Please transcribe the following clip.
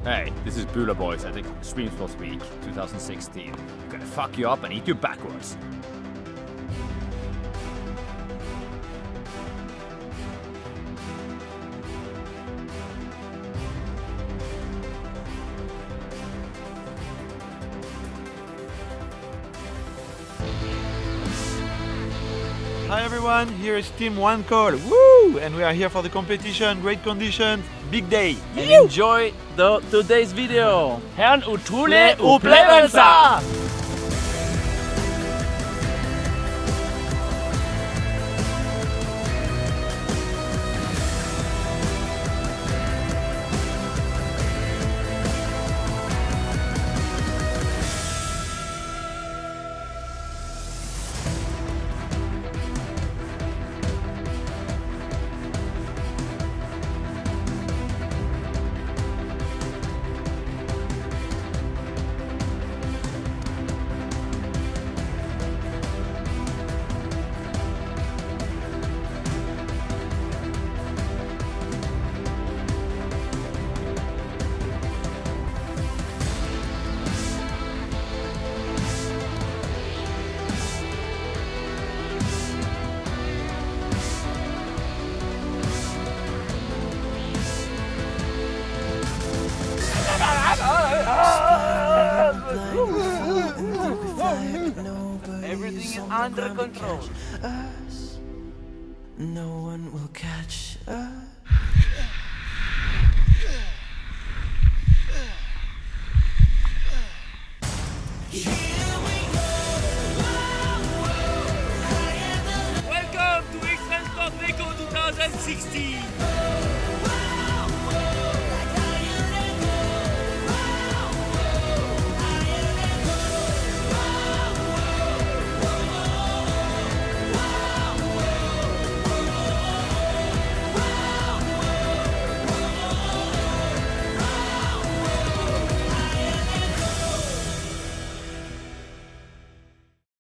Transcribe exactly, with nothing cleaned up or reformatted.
Hey, this is Bula Boys at Ekstremsportveko twenty sixteen. I'm gonna fuck you up and eat you backwards. Hi everyone, here is Team One Call, woo! And we are here for the competition, great conditions, big day. And enjoy the today's video. Herren utrolige opplevelser! Everything is under control. Us. No one will catch us. Welcome to Ekstremsportveko twenty sixteen.